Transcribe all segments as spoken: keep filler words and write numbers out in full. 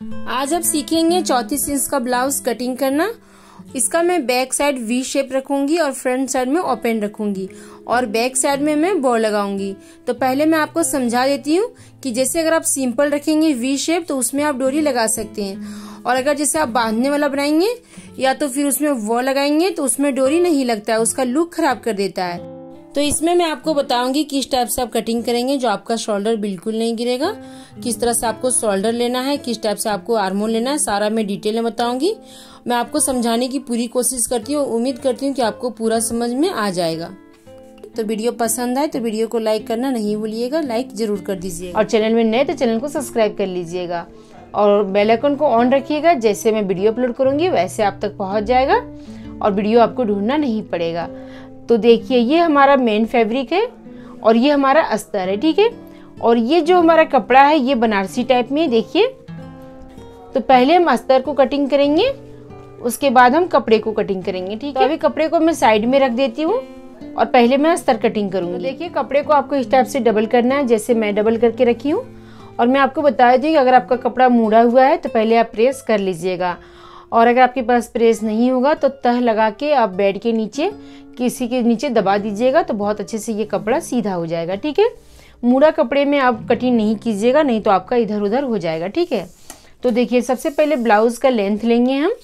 आज आप सीखेंगे चौंतीस इंच का ब्लाउज कटिंग करना। इसका मैं बैक साइड वी शेप रखूंगी और फ्रंट साइड में ओपन रखूंगी और बैक साइड में मैं बॉ लगाऊंगी। तो पहले मैं आपको समझा देती हूँ कि जैसे अगर आप सिंपल रखेंगे वी शेप तो उसमें आप डोरी लगा सकते हैं, और अगर जैसे आप बांधने वाला बनाएंगे या तो फिर उसमें वो लगाएंगे तो उसमें डोरी नहीं लगता है, उसका लुक खराब कर देता है। तो इसमें मैं आपको बताऊंगी किस टाइप से आप कटिंग करेंगे जो आपका शोल्डर बिल्कुल नहीं गिरेगा, किस तरह से आपको शोल्डर लेना है, किस टाइप से आपको आर्मोल लेना है, सारा मैं डिटेल में बताऊंगी। मैं आपको समझाने की पूरी कोशिश करती हूँ, उम्मीद करती हूँ कि आपको पूरा समझ में आ जाएगा। तो वीडियो पसंद आए तो वीडियो को लाइक करना नहीं भूलिएगा, लाइक जरूर कर दीजिएगा और चैनल में नए तो चैनल को सब्सक्राइब कर लीजिएगा और बेल आइकन को ऑन रखिएगा। जैसे मैं वीडियो अपलोड करूंगी वैसे आप तक पहुंच जाएगा और वीडियो आपको ढूंढना नहीं पड़ेगा। तो देखिए ये हमारा मेन फैब्रिक है और ये हमारा अस्तर है, ठीक है। और ये जो हमारा कपड़ा है ये बनारसी टाइप में, देखिए। तो पहले हम अस्तर को कटिंग करेंगे, उसके बाद हम कपड़े को कटिंग करेंगे, ठीक है। तो अभी कपड़े को मैं साइड में रख देती हूँ और पहले मैं अस्तर कटिंग करूंगी। तो देखिए कपड़े को आपको इस टाइप से डबल करना है, जैसे मैं डबल करके रखी हूँ। और मैं आपको बता दी कि अगर आपका कपड़ा मुड़ा हुआ है तो पहले आप प्रेस कर लीजिएगा, और अगर आपके पास प्रेस नहीं होगा तो तह लगा के आप बेड के नीचे किसी के नीचे दबा दीजिएगा तो बहुत अच्छे से ये कपड़ा सीधा हो जाएगा, ठीक है। मुड़ा कपड़े में आप कटिंग नहीं कीजिएगा, नहीं तो आपका इधर उधर हो जाएगा, ठीक है। तो देखिए सबसे पहले ब्लाउज का लेंथ लेंगे हम।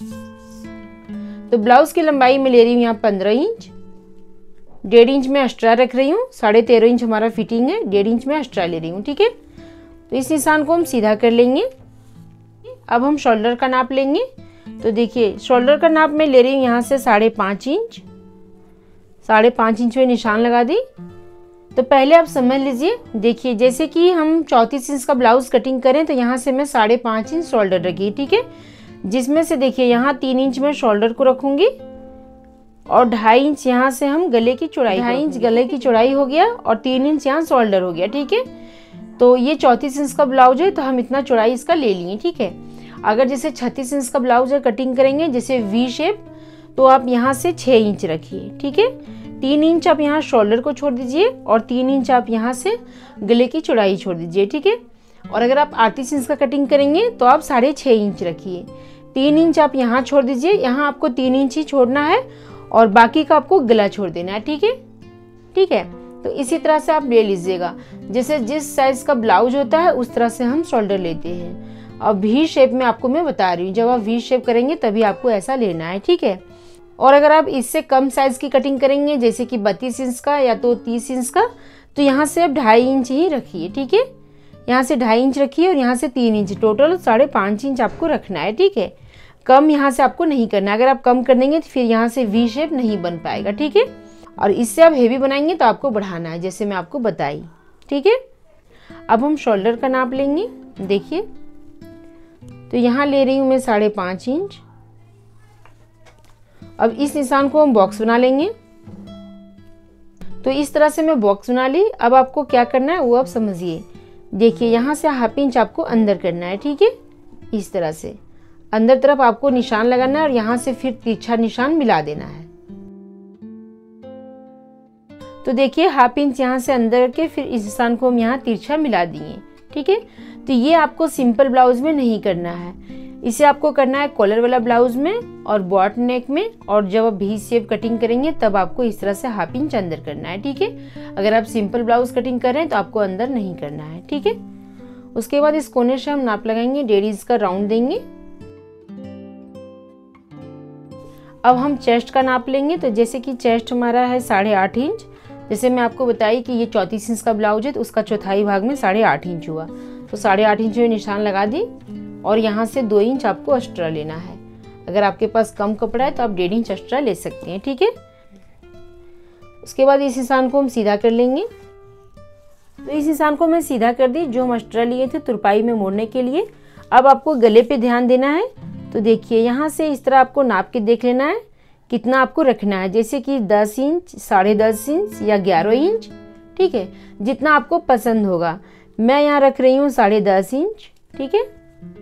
तो ब्लाउज की लंबाई में ले रही हूँ यहाँ पंद्रह इंच, डेढ़ इंच में एक्स्ट्रा रख रही हूँ, साढ़े तेरह इंच हमारा फिटिंग है, डेढ़ इंच में एक्स्ट्रा ले रही हूँ, ठीक है। तो इस निशान को हम सीधा कर लेंगे। अब हम शोल्डर का नाप लेंगे। तो देखिए शोल्डर का नाप मैं ले रही हूँ यहाँ से साढ़े पाँच इंच, साढ़े पाँच इंच में निशान लगा दी। तो पहले आप समझ लीजिए, देखिए जैसे कि हम चौंतीस इंच का ब्लाउज कटिंग करें तो यहाँ से मैं साढ़े पाँच इंच शोल्डर रखी, ठीक है। जिसमें से देखिए यहाँ तीन इंच में शोल्डर को रखूंगी और ढाई इंच यहाँ से हम गले की चौड़ाई, ढाई इंच गले की चौड़ाई हो गया और तीन इंच यहाँ शोल्डर हो गया, ठीक है। तो ये चौंतीस इंच का ब्लाउज है तो हम इतना चौड़ाई इसका ले लिए, ठीक है। अगर जैसे छत्तीस इंच का ब्लाउज है कटिंग करेंगे जैसे वी शेप, तो आप यहाँ से छः इंच रखिए, ठीक है। तीन इंच आप यहाँ शोल्डर को छोड़ दीजिए और तीन इंच आप यहाँ से गले की चौड़ाई छोड़ दीजिए, ठीक है। और अगर आप अड़तीस इंच का कटिंग करेंगे तो आप साढ़े छः इंच रखिए, तीन इंच आप यहाँ छोड़ दीजिए, यहाँ आपको तीन इंच ही छोड़ना है और बाकी का आपको गला छोड़ देना है, ठीक है, ठीक है। तो इसी तरह से आप ले लीजिएगा, जैसे जिस साइज का ब्लाउज होता है उस तरह से हम शोल्डर लेते हैं। अब वी शेप में आपको मैं बता रही हूँ, जब आप वी शेप करेंगे तभी आपको ऐसा लेना है, ठीक है। और अगर आप इससे कम साइज की कटिंग करेंगे जैसे कि बत्तीस इंच का या तो तीस इंच का, तो यहाँ से आप ढाई इंच ही रखिए, ठीक है। यहाँ से ढाई इंच रखिए और यहाँ से तीन इंच, टोटल साढ़े पाँच इंच आपको रखना है, ठीक है। कम यहाँ से आपको नहीं करना है, अगर आप कम कर देंगे तो फिर यहाँ से वी शेप नहीं बन पाएगा, ठीक है। और इससे आप हेवी बनाएंगे तो आपको बढ़ाना है, जैसे मैं आपको बताई, ठीक है। अब हम शोल्डर का नाप लेंगे। देखिए तो यहाँ ले रही हूँ मैं साढ़े पाँच इंच। अब इस निशान को हम बॉक्स बना लेंगे। तो इस तरह से मैं बॉक्स बना ली। अब आपको क्या करना है वो आप समझिए। देखिए यहाँ से हाफ इंच आपको अंदर करना है, ठीक है। इस तरह से अंदर तरफ आपको निशान लगाना है और यहाँ से फिर तिरछा निशान मिला देना है। तो देखिए हाफ इंच यहाँ से अंदर करके फिर इस निशान को हम यहाँ तिरछा मिला दिए, ठीक है। तो ये आपको सिंपल ब्लाउज में नहीं करना है, इसे आपको करना है कॉलर वाला ब्लाउज में और बॉट नेक में, और जब आप वी शेप कटिंग करेंगे तब आपको इस तरह से हाफ इंच अंदर करना है, ठीक है। अगर आप सिंपल ब्लाउज कटिंग कर रहे हैं तो आपको अंदर नहीं करना है, ठीक है। उसके बाद इस कोने से हम नाप लगाएंगे, डेढ़ इंच का राउंड देंगे। अब हम चेस्ट का नाप लेंगे। तो जैसे कि चेस्ट हमारा है साढ़े आठ इंच, जैसे मैं आपको बताई कि ये चौंतीस इंच का ब्लाउज है तो उसका चौथाई भाग में साढ़े आठ इंच हुआ, तो साढ़े आठ इंच में निशान लगा दी और यहाँ से दो इंच आपको एक्स्ट्रा लेना है। अगर आपके पास कम कपड़ा है तो आप डेढ़ इंच एक्स्ट्रा ले सकते हैं, ठीक है। उसके बाद इस निशान को हम सीधा कर लेंगे। तो इस निशान को मैं सीधा कर दी जो हम एक्स्ट्रा लिए थे तुरपाई में मोड़ने के लिए। अब आपको गले पे ध्यान देना है। तो देखिए यहाँ से इस तरह आपको नाप के देख लेना है कितना आपको रखना है, जैसे कि दस इंच, साढ़े दस इंच या ग्यारह इंच, ठीक है, जितना आपको पसंद होगा। मैं यहाँ रख रही हूँ साढ़े दस इंच, ठीक है।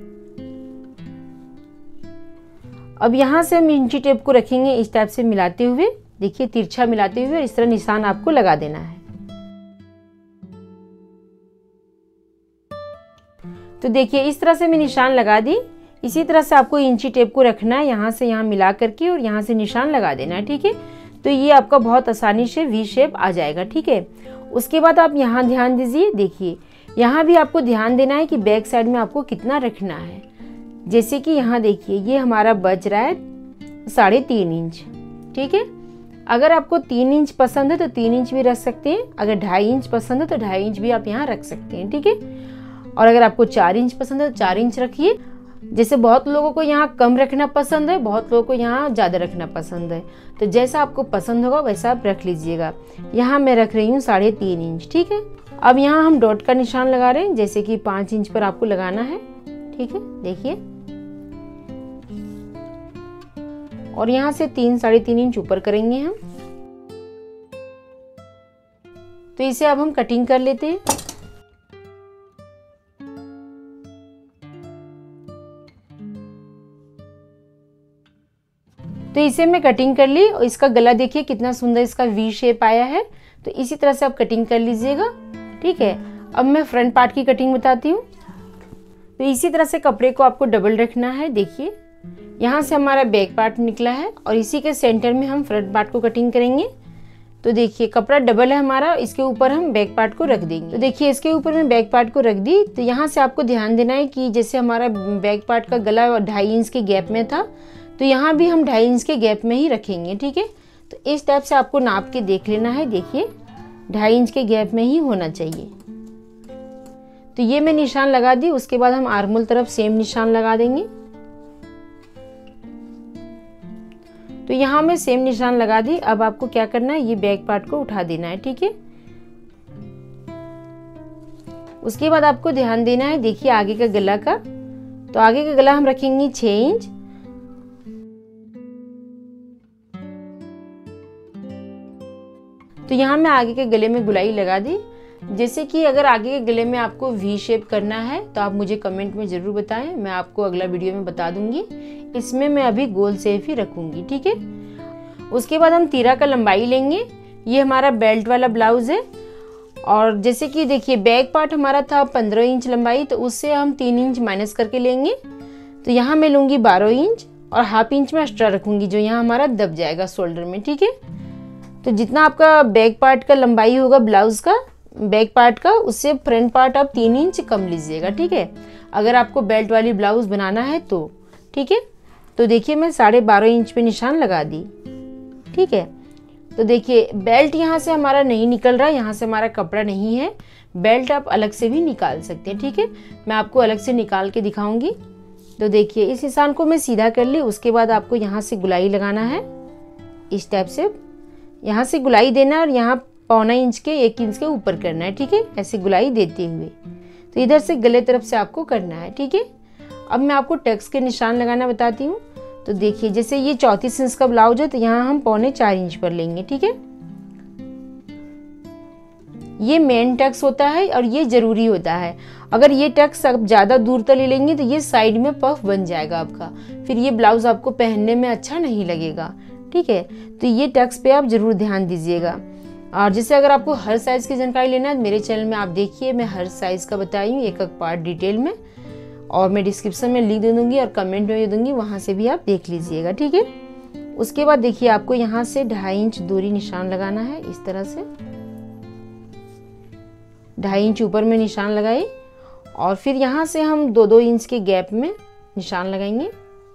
अब यहाँ से हम इंची टेप को रखेंगे इस टाइप से मिलाते हुए, देखिए तिरछा मिलाते हुए, और इस तरह निशान आपको लगा देना है। तो देखिए इस तरह से मैं निशान लगा दी। इसी तरह से आपको इंची टेप को रखना है, यहाँ से यहाँ मिला करके और यहाँ से निशान लगा देना है, ठीक है। तो ये आपका बहुत आसानी से वी शेप आ जाएगा, ठीक है। उसके बाद आप यहाँ ध्यान दीजिए, देखिए यहाँ भी आपको ध्यान देना है कि बैक साइड में आपको कितना रखना है। जैसे कि यहाँ देखिए ये हमारा बच रहा है साढ़े तीन इंच, ठीक है। अगर आपको तीन इंच पसंद है तो तीन इंच भी रख सकते हैं, अगर ढाई इंच पसंद है तो ढाई इंच भी आप यहाँ रख सकते हैं, ठीक है। और अगर आपको चार इंच पसंद है तो चार इंच रखिए। जैसे बहुत लोगों को यहाँ कम रखना पसंद है, बहुत लोगों को यहाँ ज़्यादा रखना पसंद है, तो जैसा आपको पसंद होगा वैसा आप रख लीजिएगा। यहाँ मैं रख रही हूँ साढ़े तीन इंच, ठीक है। अब यहाँ हम डॉट का निशान लगा रहे हैं, जैसे कि पाँच इंच पर आपको लगाना है, ठीक है। देखिए और यहाँ से तीन साढ़े तीन इंच ऊपर करेंगे हम। तो इसे अब हम कटिंग कर लेते हैं। तो इसे मैं कटिंग कर ली और इसका गला देखिए कितना सुंदर इसका वी शेप आया है। तो इसी तरह से आप कटिंग कर लीजिएगा, ठीक है। अब मैं फ्रंट पार्ट की कटिंग बताती हूँ। तो इसी तरह से कपड़े को आपको डबल रखना है। देखिए यहाँ से हमारा बैक पार्ट निकला है और इसी के सेंटर में हम फ्रंट पार्ट को कटिंग करेंगे। तो देखिए कपड़ा डबल है हमारा, इसके ऊपर हम बैक पार्ट को रख देंगे। तो देखिए इसके ऊपर मैं बैक पार्ट को रख दी। तो यहाँ से आपको ध्यान देना है कि जैसे हमारा बैक पार्ट का गला ढाई इंच के गैप में था, तो यहाँ भी हम ढाई इंच के गैप में ही रखेंगे, ठीक है। तो इस टाइप से आपको नाप के देख लेना है। देखिए ढाई इंच के गैप में ही होना चाहिए। तो ये मैं निशान लगा दी। उसके बाद हम आर्मोल तरफ सेम निशान लगा देंगे। तो यहाँ मैं सेम निशान लगा दी। अब आपको क्या करना है, ये बैक पार्ट को उठा देना है, ठीक है। उसके बाद आपको ध्यान देना है, देखिए आगे का गला का, तो आगे का गला हम रखेंगे छह इंच। तो यहाँ मैं आगे के गले में गुलाई लगा दी। जैसे कि अगर आगे के गले में आपको वी शेप करना है तो आप मुझे कमेंट में जरूर बताएं, मैं आपको अगला वीडियो में बता दूंगी। इसमें मैं अभी गोल शेप ही रखूंगी, ठीक है। उसके बाद हम तीरा का लंबाई लेंगे। ये हमारा बेल्ट वाला ब्लाउज है और जैसे कि देखिए बैक पार्ट हमारा था पंद्रह इंच लंबाई, तो उससे हम तीन इंच माइनस करके लेंगे। तो यहाँ मैं लूंगी बारह इंच और हाफ इंच में एक्स्ट्रा रखूंगी जो यहाँ हमारा दब जाएगा शोल्डर में, ठीक है। तो जितना आपका बैक पार्ट का लंबाई होगा ब्लाउज का, बैक पार्ट का, उससे फ्रंट पार्ट आप तीन इंच कम लीजिएगा, ठीक है। अगर आपको बेल्ट वाली ब्लाउज बनाना है तो, ठीक है। तो देखिए मैं साढ़े बारह इंच पे निशान लगा दी, ठीक है। तो देखिए बेल्ट यहाँ से हमारा नहीं निकल रहा है, यहाँ से हमारा कपड़ा नहीं है। बेल्ट आप अलग से भी निकाल सकते हैं, ठीक है। मैं आपको अलग से निकाल के दिखाऊंगी। तो देखिए इस निशान को मैं सीधा कर ली। उसके बाद आपको यहाँ से गुलाई लगाना है, इस टाइप से यहाँ से गुलाई देना और यहाँ पौना इंच के एक इंच के ऊपर करना है, ठीक है। ऐसे गुलाई देते हुए तो इधर से गले तरफ से आपको करना है, ठीक है। अब मैं आपको टक्स के निशान लगाना बताती हूँ। तो देखिए जैसे ये चौंतीस इंच का ब्लाउज है, तो यहाँ हम पौने चार इंच पर लेंगे, ठीक है। ये मेन टक्स होता है और ये जरूरी होता है। अगर ये टक्स आप ज्यादा दूर तक ले लेंगे तो ये साइड में पफ बन जाएगा आपका, फिर ये ब्लाउज आपको पहनने में अच्छा नहीं लगेगा, ठीक है। तो ये टक्स पे आप जरूर ध्यान दीजिएगा। और जैसे अगर आपको हर साइज की जानकारी लेना है मेरे चैनल में आप देखिए, मैं हर साइज का बताई हूँ एक एक पार्ट डिटेल में, और मैं डिस्क्रिप्शन में लिंक दे दूंगी और कमेंट में दे दूंगी, वहां से भी आप देख लीजिएगा, ठीक है। उसके बाद देखिए आपको यहाँ से ढाई इंच दूरी निशान लगाना है। इस तरह से ढाई इंच ऊपर में निशान लगाए और फिर यहाँ से हम दो दो इंच के गैप में निशान लगाएंगे।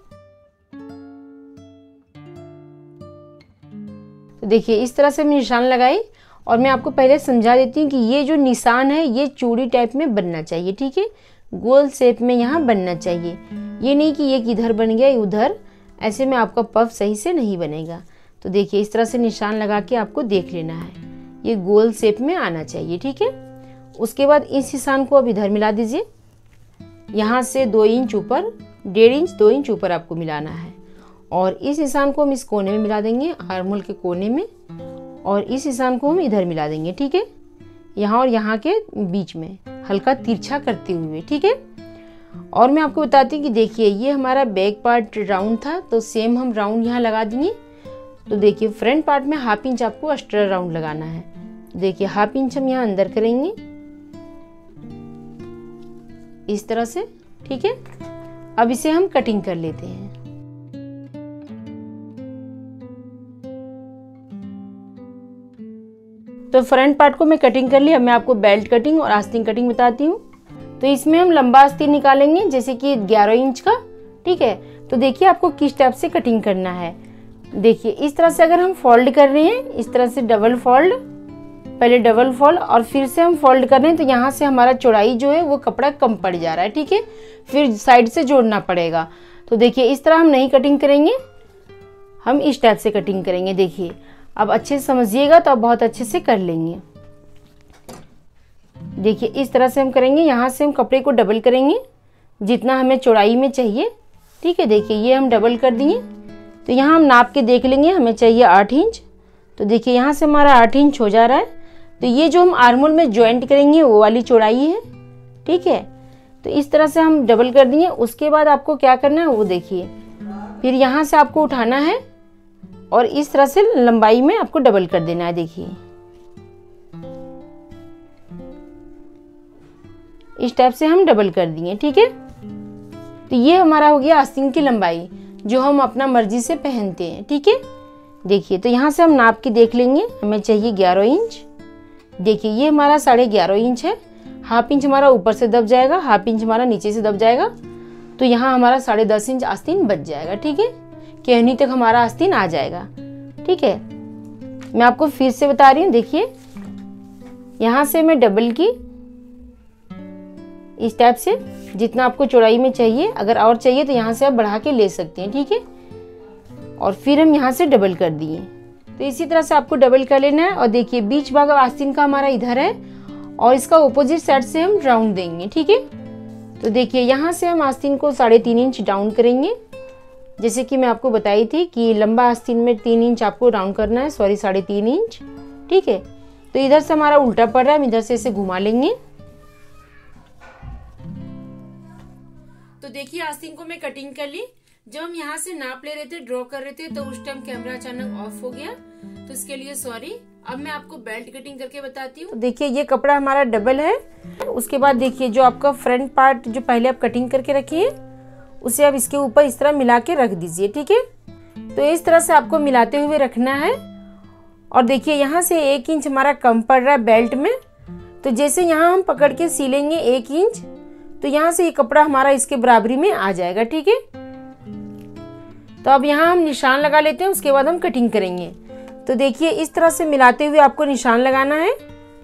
तो देखिए इस तरह से मैं निशान लगाई और मैं आपको पहले समझा देती हूँ कि ये जो निशान है ये चूड़ी टाइप में बनना चाहिए, ठीक है। गोल शेप में यहाँ बनना चाहिए, ये नहीं कि ये किधर बन गया उधर, ऐसे में आपका पफ सही से नहीं बनेगा। तो देखिए इस तरह से निशान लगा के आपको देख लेना है, ये गोल शेप में आना चाहिए, ठीक है। उसके बाद इस निशान को अब इधर मिला दीजिए। यहाँ से दो इंच ऊपर, डेढ़ इंच दो इंच ऊपर आपको मिलाना है और इस निशान को हम इस कोने में मिला देंगे, आर्महोल के कोने में, और इस निशान को हम इधर मिला देंगे, ठीक है। यहाँ और यहाँ के बीच में हल्का तिरछा करते हुए, ठीक है। और मैं आपको बताती हूँ कि देखिए ये हमारा बैक पार्ट राउंड था, तो सेम हम राउंड यहाँ लगा देंगे। तो देखिए फ्रंट पार्ट में हाफ इंच आपको एक्स्ट्रा राउंड लगाना है। देखिए हाफ इंच हम यहाँ अंदर करेंगे इस तरह से, ठीक है। अब इसे हम कटिंग कर लेते हैं। तो फ्रंट पार्ट को मैं कटिंग कर ली। अब मैं आपको बेल्ट कटिंग और आस्तीन कटिंग बताती हूँ। तो इसमें हम लंबा आस्तीन निकालेंगे जैसे कि ग्यारह इंच का, ठीक है। तो देखिए आपको किस टाइप से कटिंग करना है। देखिए इस तरह से अगर हम फोल्ड कर रहे हैं, इस तरह से डबल फोल्ड, पहले डबल फोल्ड और फिर से हम फोल्ड कर रहे हैं, तो यहाँ से हमारा चौड़ाई जो है वो कपड़ा कम पड़ जा रहा है, ठीक है। फिर साइड से जोड़ना पड़ेगा। तो देखिए इस तरह हम नहीं कटिंग करेंगे, हम इस टाइप से कटिंग करेंगे। देखिए अब अच्छे से समझिएगा तो आप बहुत अच्छे से कर लेंगे। देखिए इस तरह से हम करेंगे। यहाँ से हम कपड़े को डबल करेंगे जितना हमें चौड़ाई में चाहिए, ठीक है। देखिए ये हम डबल कर दिए। तो यहाँ हम नाप के देख लेंगे, हमें चाहिए आठ इंच। तो देखिए यहाँ से हमारा आठ इंच हो जा रहा है। तो ये जो हम आर्मोल में ज्वाइंट करेंगे वो वाली चौड़ाई है, ठीक है। तो इस तरह से हम डबल कर दिए। उसके बाद आपको क्या करना है वो देखिए, फिर यहाँ से आपको उठाना है और इस तरह से लंबाई में आपको डबल कर देना है। देखिए इस टाइप से हम डबल कर दिए, ठीक है। तो ये हमारा हो गया आस्तीन की लंबाई जो हम अपना मर्जी से पहनते हैं, ठीक है। देखिए तो यहाँ से हम नाप के देख लेंगे, हमें चाहिए ग्यारह इंच। देखिए ये हमारा साढ़े ग्यारह इंच है। हाफ इंच हमारा ऊपर से दब जाएगा, हाफ इंच हमारा नीचे से दब जाएगा। तो यहाँ हमारा साढ़े दस इंच आस्तीन बच जाएगा, ठीक है। कहनी तक हमारा आस्तीन आ जाएगा, ठीक है। मैं आपको फिर से बता रही हूँ। देखिए यहाँ से मैं डबल की इस टाइप से, जितना आपको चौड़ाई में चाहिए। अगर और चाहिए तो यहाँ से आप बढ़ा के ले सकते हैं, ठीक है। और फिर हम यहाँ से डबल कर दिए। तो इसी तरह से आपको डबल कर लेना है। और देखिए बीच भाग आस्तीन का हमारा इधर है और इसका ऑपोजिट साइड से हम राउंड देंगे, ठीक है। तो देखिए यहाँ से हम आस्तीन को साढ़े तीन इंच डाउन करेंगे। जैसे कि मैं आपको बताई थी कि लंबा आस्तीन में तीन इंच आपको राउंड करना है, सॉरी साढ़े तीन इंच, ठीक है। तो इधर से हमारा उल्टा पड़ रहा है, हम इधर से इसे घुमा लेंगे। तो देखिए आस्तीन को मैं कटिंग कर ली। जब हम यहाँ से नाप ले रहे थे, ड्रॉ कर रहे थे, तो उस टाइम कैमरा अचानक ऑफ हो गया, तो इसके लिए सॉरी। अब मैं आपको बेल्ट कटिंग करके बताती हूँ। तो देखिए ये कपड़ा हमारा डबल है। उसके बाद देखिए जो आपका फ्रंट पार्ट जो पहले आप कटिंग करके रखिए, उसे आप इसके ऊपर इस तरह मिला के रख दीजिए, ठीक है। तो इस तरह से आपको मिलाते हुए रखना है। और देखिए यहाँ से एक इंच हमारा कम पड़ रहा है बेल्ट में। तो जैसे यहाँ हम पकड़ के सिलेंगे एक इंच, तो यहाँ से ये कपड़ा हमारा इसके बराबरी में आ जाएगा, ठीक है। तो अब यहाँ हम निशान लगा लेते हैं, उसके बाद हम कटिंग करेंगे। तो देखिए इस तरह से मिलाते हुए आपको निशान लगाना है।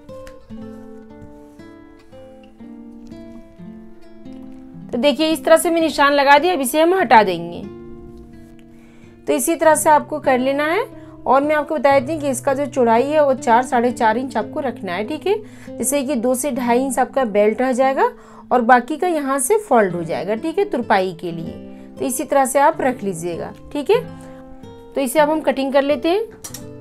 तो देखिए इस तरह से मैं निशान लगा दिया। अब इसे हम हटा देंगे। तो इसी तरह से आपको कर लेना है। और मैं आपको बताई थी कि इसका जो चौड़ाई है वो चार साढ़े चार इंच आपको रखना है, ठीक है। जैसे कि दो से ढाई इंच आपका बेल्ट रह जाएगा और बाकी का यहाँ से फोल्ड हो जाएगा, ठीक है, तुरपाई के लिए। तो इसी तरह से आप रख लीजिएगा, ठीक है। तो इसे अब हम कटिंग कर लेते हैं।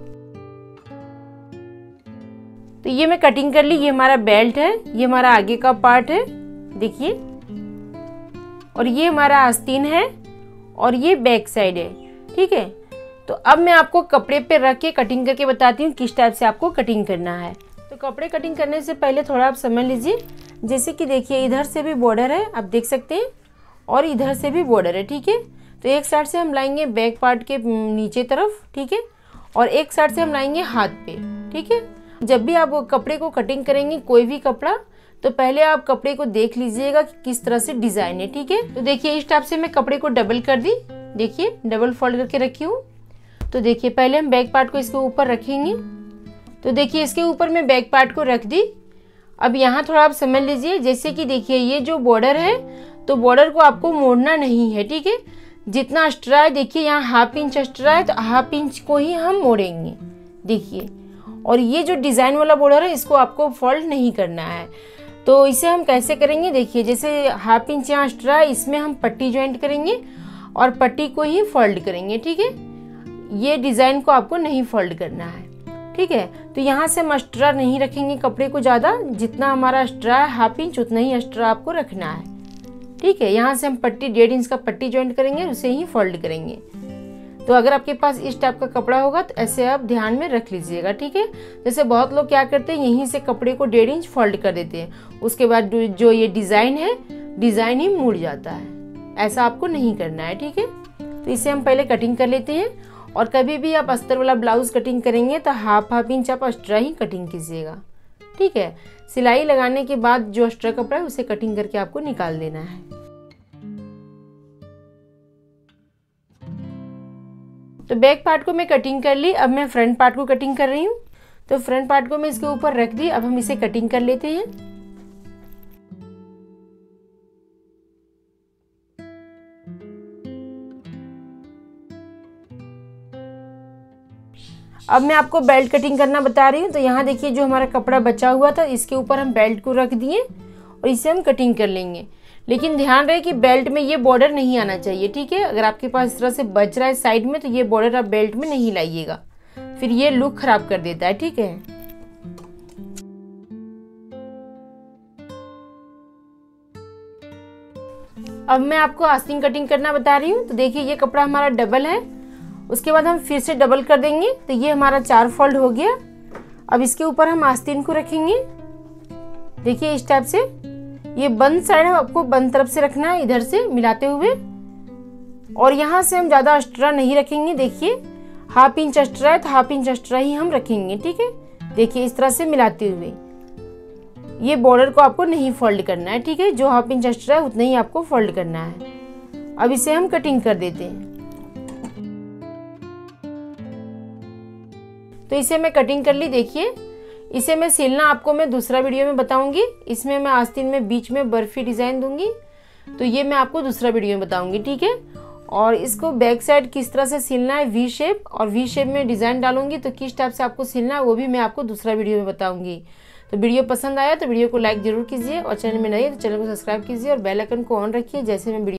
तो ये मैं कटिंग कर ली। ये हमारा बेल्ट है, ये हमारा आगे का पार्ट है, देखिए। और ये हमारा आस्तीन है और ये बैक साइड है, ठीक है। तो अब मैं आपको कपड़े पे रख के कटिंग करके बताती हूँ किस टाइप से आपको कटिंग करना है। तो कपड़े कटिंग करने से पहले थोड़ा आप समझ लीजिए। जैसे कि देखिए इधर से भी बॉर्डर है, आप देख सकते हैं, और इधर से भी बॉर्डर है, ठीक है। तो एक साइड से हम लाएंगे बैक पार्ट के नीचे तरफ, ठीक है, और एक साइड से हम लाएंगे हाथ पे, ठीक है। जब भी आप कपड़े को कटिंग करेंगे कोई भी कपड़ा, तो पहले आप कपड़े को देख लीजिएगा कि किस तरह से डिजाइन है, ठीक है। तो देखिए इस टाइप से मैं कपड़े को डबल कर दी। देखिए डबल फोल्ड करके रखी हूँ। तो देखिए पहले हम बैक पार्ट को इसके ऊपर रखेंगे। तो देखिए इसके ऊपर मैं बैक पार्ट को रख दी। अब यहाँ थोड़ा आप समझ लीजिए। जैसे कि देखिए ये जो बॉर्डर है, तो बॉर्डर को आपको मोड़ना नहीं है, ठीक है। जितना एक्स्ट्रा है, देखिए यहाँ हाफ इंच एक्स्ट्रा है, तो हाफ इंच को ही हम मोड़ेंगे, देखिए। और ये जो डिजाइन वाला बॉर्डर है, इसको आपको फोल्ड नहीं करना है। तो इसे हम कैसे करेंगे, देखिए जैसे हाफ इंच यहाँ एक्स्ट्रा है, इसमें हम पट्टी ज्वाइंट करेंगे और पट्टी को ही फोल्ड करेंगे, ठीक है। ये डिजाइन को आपको नहीं फोल्ड करना है, ठीक है। तो यहाँ से हम एक्स्ट्रा नहीं रखेंगे कपड़े को ज्यादा, जितना हमारा एक्स्ट्रा है हाफ इंच उतना ही एक्स्ट्रा आपको रखना है, ठीक है। यहाँ से हम पट्टी डेढ़ इंच का पट्टी ज्वाइंट करेंगे, उसे ही फोल्ड करेंगे। तो अगर आपके पास इस टाइप का कपड़ा होगा तो ऐसे आप ध्यान में रख लीजिएगा, ठीक है। जैसे बहुत लोग क्या करते हैं, यहीं से कपड़े को डेढ़ इंच फोल्ड कर देते हैं, उसके बाद जो ये डिजाइन है डिज़ाइन ही मुड़ जाता है। ऐसा आपको नहीं करना है, ठीक है। तो इसे हम पहले कटिंग कर लेते हैं। और कभी भी आप अस्तर वाला ब्लाउज कटिंग करेंगे तो हाफ हाफ इंच आप एक्स्ट्रा ही कटिंग कीजिएगा, ठीक है। सिलाई लगाने के बाद जो एक्स्ट्रा कपड़ा है उसे कटिंग करके आपको निकाल देना है। तो बैक पार्ट को मैं कटिंग कर ली। अब मैं फ्रंट पार्ट को कटिंग कर रही हूँ। तो फ्रंट पार्ट को मैं इसके ऊपर रख दी। अब हम इसे कटिंग कर लेते हैं। अब मैं आपको बेल्ट कटिंग करना बता रही हूँ। तो यहाँ देखिए जो हमारा कपड़ा बचा हुआ था इसके ऊपर हम बेल्ट को रख दिए और इसे हम कटिंग कर लेंगे। लेकिन ध्यान रहे कि बेल्ट में ये बॉर्डर नहीं आना चाहिए, ठीक है। अगर आपके पास इस तरह से बच रहा है साइड में तो ये बॉर्डर आप बेल्ट में नहीं लाइएगा, फिर ये लुक खराब कर देता है, ठीक है। अब मैं आपको आस्तीन कटिंग करना बता रही हूँ। तो देखिए ये कपड़ा हमारा डबल है, उसके बाद हम फिर से डबल कर देंगे। तो ये हमारा चार फोल्ड हो गया। अब इसके ऊपर हम आस्तीन को रखेंगे। देखिए इस टाइप से ये बंद साइड है, आपको बंद तरफ से रखना है, इधर से मिलाते हुए। और यहाँ से हम ज़्यादा एक्स्ट्रा नहीं रखेंगे। देखिए हाफ इंच एक्स्ट्रा है तो हाफ इंच एक्स्ट्रा ही हम रखेंगे, ठीक है। देखिए इस तरह से मिलाते हुए ये बॉर्डर को आपको नहीं फोल्ड करना है, ठीक है। जो हाफ इंच एक्स्ट्रा है उतना ही आपको फोल्ड करना है। अब इसे हम कटिंग कर देते हैं। तो इसे मैं कटिंग कर ली। देखिए इसे मैं सिलना आपको मैं दूसरा वीडियो में बताऊंगी। इसमें मैं आस्तीन में बीच में बर्फी डिजाइन दूंगी, तो ये मैं आपको दूसरा वीडियो में बताऊंगी, ठीक है। और इसको बैक साइड किस तरह से सिलना है वी शेप, और वी शेप में डिजाइन डालूंगी तो किस टाइप से आपको सिलना है वो भी मैं आपको दूसरा वीडियो में बताऊंगी। तो वीडियो पसंद आया तो वीडियो को लाइक जरूर कीजिए, और चैनल में नए तो चैनल को सब्सक्राइब कीजिए और बेल आइकन को ऑन रखिए, जैसे मैं वीडियो